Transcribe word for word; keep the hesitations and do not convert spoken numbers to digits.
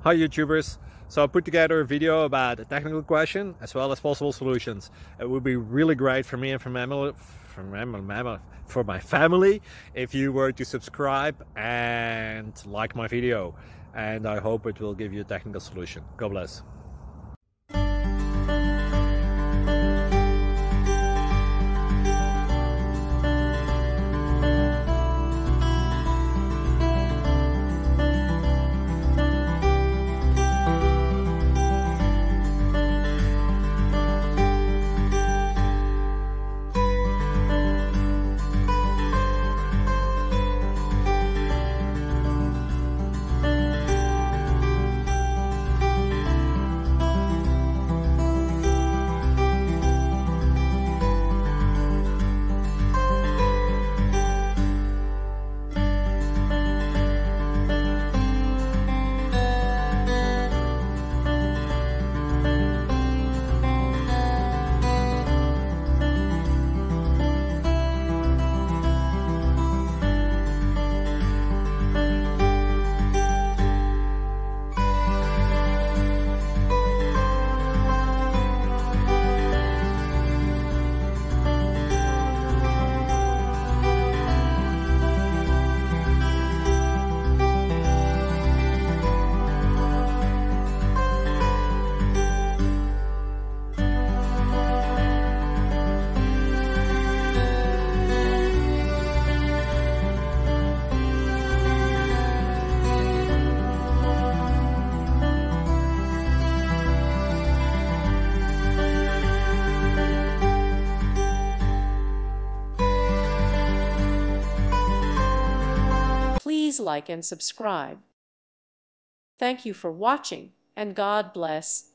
Hi YouTubers! So I put together a video about a technical question as well as possible solutions. It would be really great for me and for, mammal, for, mammal, for my family if you were to subscribe and like my video. And I hope it will give you a technical solution. God bless. Please like and subscribe. Thank you for watching, and God bless.